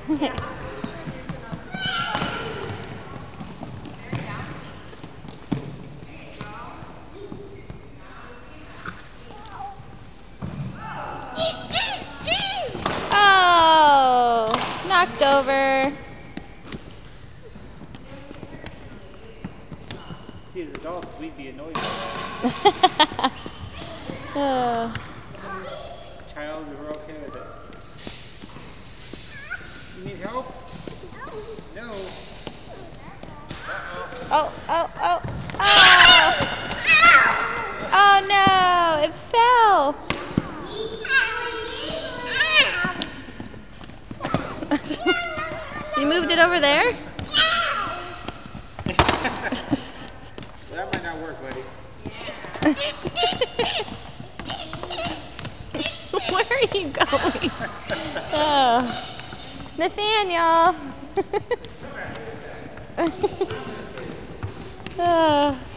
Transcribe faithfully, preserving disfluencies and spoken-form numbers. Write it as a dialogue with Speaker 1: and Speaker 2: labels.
Speaker 1: Oh, knocked over.
Speaker 2: See, as adults, we'd be annoyed by that.
Speaker 1: Oh.
Speaker 2: Child, we were okay with it. You need help? No. Uh-oh.
Speaker 1: Oh, oh, oh, oh! Oh no, it fell. You moved it over there?
Speaker 2: That might not work, buddy.
Speaker 1: Where are you going? Oh. Nathaniel. Oh.